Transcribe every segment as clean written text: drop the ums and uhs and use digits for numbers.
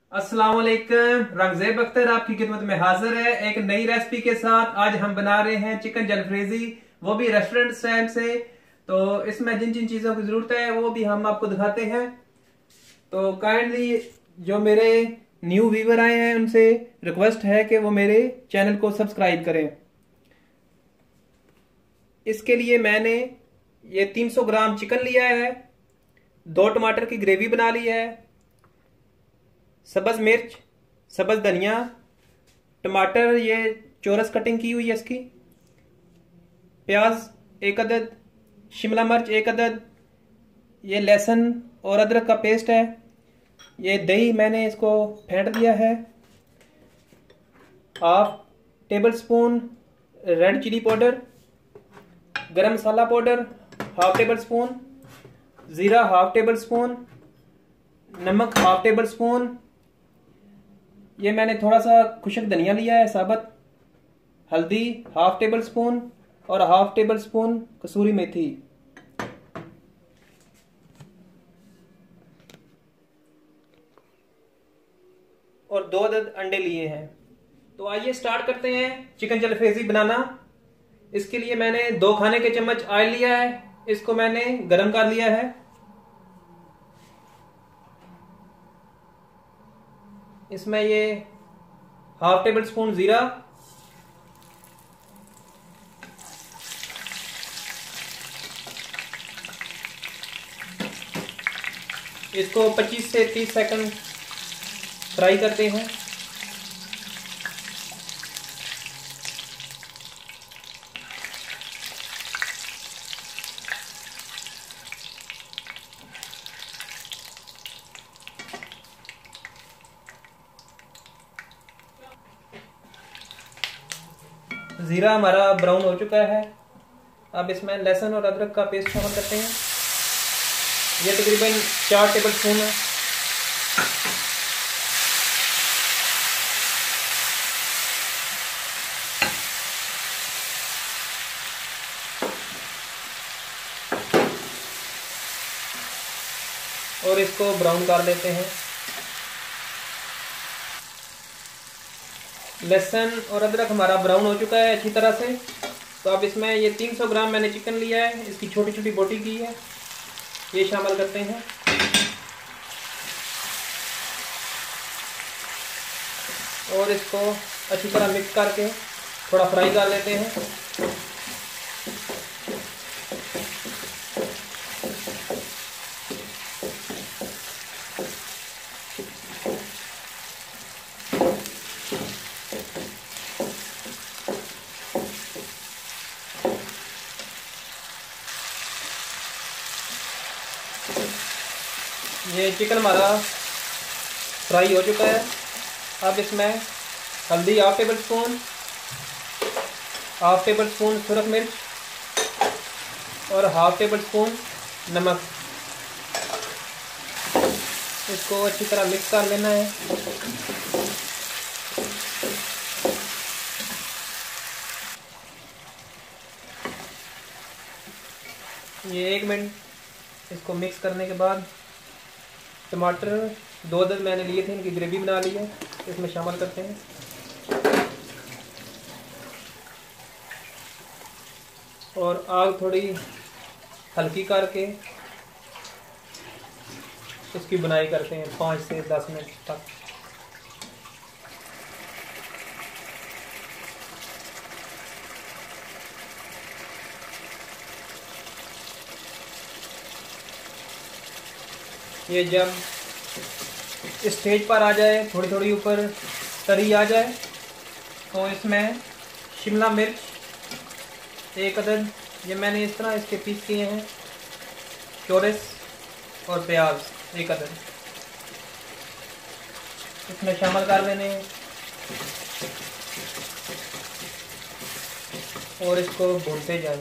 अस्सलाम वालेकुम। रंगज़ेब अख्तर आपकी खिदमत में हाजिर है एक नई रेसिपी के साथ। आज हम बना रहे हैं चिकन जलफ्रेजी, वो भी रेस्टोरेंट स्टाइल से। तो इसमें जिन जिन चीज़ों की ज़रूरत है वो भी हम आपको दिखाते हैं। तो काइंडली जो मेरे न्यू व्यूवर आए हैं उनसे रिक्वेस्ट है कि वो मेरे चैनल को सब्सक्राइब करें। इसके लिए मैंने ये 300 ग्राम चिकन लिया है, 2 टमाटर की ग्रेवी बना ली है, सब्ज मिर्च, सब्ज धनिया, टमाटर ये चौरस कटिंग की हुई है इसकी, प्याज 1 अदद, शिमला मिर्च 1 अदद, ये लहसुन और अदरक का पेस्ट है, ये दही मैंने इसको फेंट दिया है, half tablespoon red chilli powder, गरम मसाला पाउडर हाफ टेबल स्पून, ज़ीरा हाफ टेबल स्पून, नमक हाफ टेबल स्पून, ये मैंने थोड़ा सा खुशक धनिया लिया है साबुत, हल्दी हाफ टेबल स्पून और हाफ टेबल स्पून कसूरी मेथी। और 2 अदद अंडे लिए हैं। तो आइए स्टार्ट करते हैं चिकन जलफ्रेजी बनाना। इसके लिए मैंने 2 खाने के चम्मच ऑयल लिया है, इसको मैंने गरम कर लिया है। इसमें ये हाफ टेबल स्पून जीरा, इसको 25 से 30 सेकंड फ्राई करते हैं। जीरा हमारा ब्राउन हो चुका है। अब इसमें लहसुन और अदरक का पेस्ट शामिल करते हैं। ये तकरीबन 4 टेबल स्पून है। और इसको ब्राउन कर लेते हैं। लहसुन और अदरक हमारा ब्राउन हो चुका है अच्छी तरह से। तो अब इसमें ये 300 ग्राम मैंने चिकन लिया है, इसकी छोटी छोटी बोटी की है, ये शामिल करते हैं। और इसको अच्छी तरह मिक्स करके थोड़ा फ्राई कर लेते हैं। ये चिकन हमारा फ्राई हो चुका है। अब इसमें हल्दी half tablespoon, half tablespoon सुरख मिर्च और हाफ टेबल स्पून नमक, इसको अच्छी तरह मिक्स कर लेना है। ये 1 मिनट इसको मिक्स करने के बाद टमाटर 2 अदद मैंने लिए थे, इनकी ग्रेवी बना ली है, इसमें शामिल करते हैं। और आग थोड़ी हल्की करके इसकी बुनाई करते हैं 5 से 10 मिनट तक। ये जब स्टेज पर आ जाए, थोड़ी थोड़ी ऊपर तरी आ जाए, तो इसमें शिमला मिर्च 1 अदद, ये मैंने इस तरह इसके पीस किए हैं, चौरस, और प्याज 1 अदद इसमें शामिल कर लेने हैं। और इसको भूनते जाएं।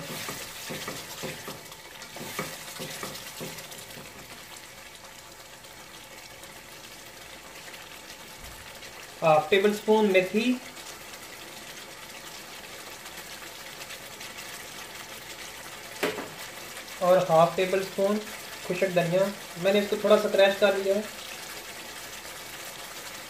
हाफ टेबल स्पून मेथी, और हाफ टेबल स्पून खुशक धनिया, मैंने इसको थोड़ा सा क्रैश कर लिया है।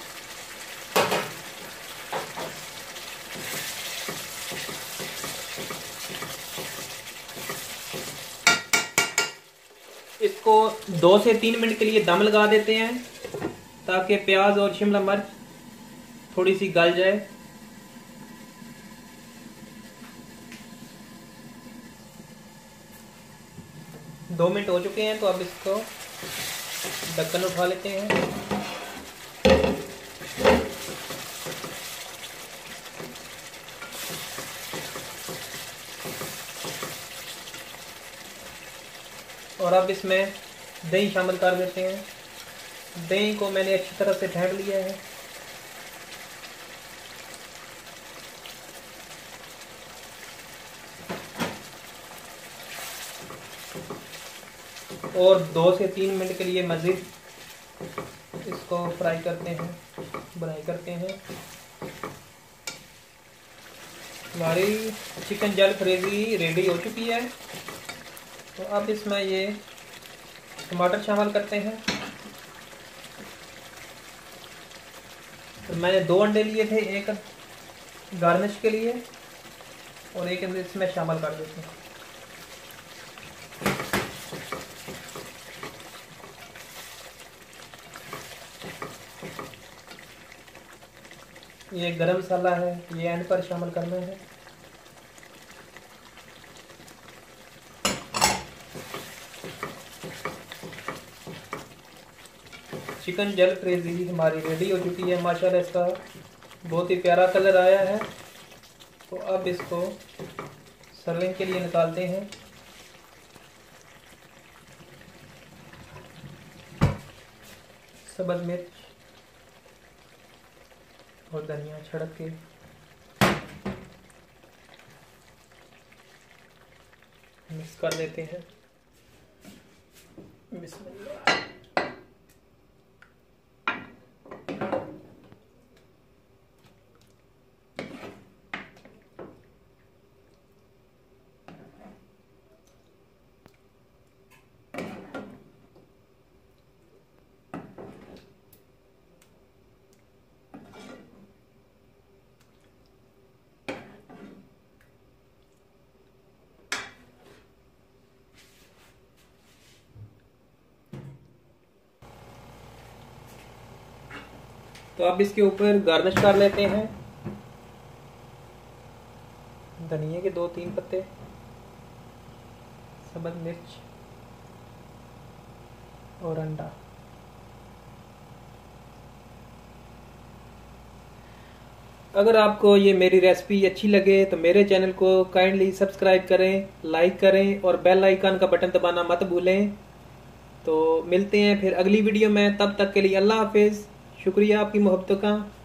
इसको 2 से 3 मिनट के लिए दम लगा देते हैं ताकि प्याज और शिमला मिर्च थोड़ी सी गल जाए। दो मिनट हो चुके हैं, तो अब इसको ढक्कन उठा लेते हैं। और अब इसमें दही शामिल कर देते हैं। दही को मैंने अच्छी तरह से फेंट लिया है। और 2 से 3 मिनट के लिए मज़ीद इसको फ्राई करते हैं, बनाई करते हैं। हमारी चिकन जलफ्रेज़ी रेडी हो चुकी है। तो अब इसमें ये टमाटर शामिल करते हैं। तो मैंने 2 अंडे लिए थे, एक गार्निश के लिए और एक इसमें शामिल कर देते हैं। ये गरम मसाला है, ये एंड पर शामिल करना है। चिकन जलफ्रेज़ी हमारी रेडी हो चुकी है। माशाल्लाह इसका बहुत ही प्यारा कलर आया है। तो अब इसको सर्विंग के लिए निकालते हैं। सब्ज़ मिर्च और धनिया छिड़क के मिक्स कर देते हैं। बिस्मिल्लाह। तो अब इसके ऊपर गार्निश कर लेते हैं। धनिया के 2-3 पत्ते, सब्ज़ मिर्च और अंडा। अगर आपको ये मेरी रेसिपी अच्छी लगे तो मेरे चैनल को काइंडली सब्सक्राइब करें, लाइक करें और बेल आइकन का बटन दबाना मत भूलें। तो मिलते हैं फिर अगली वीडियो में। तब तक के लिए अल्लाह हाफिज़। शुक्रिया आपकी मोहब्बत का।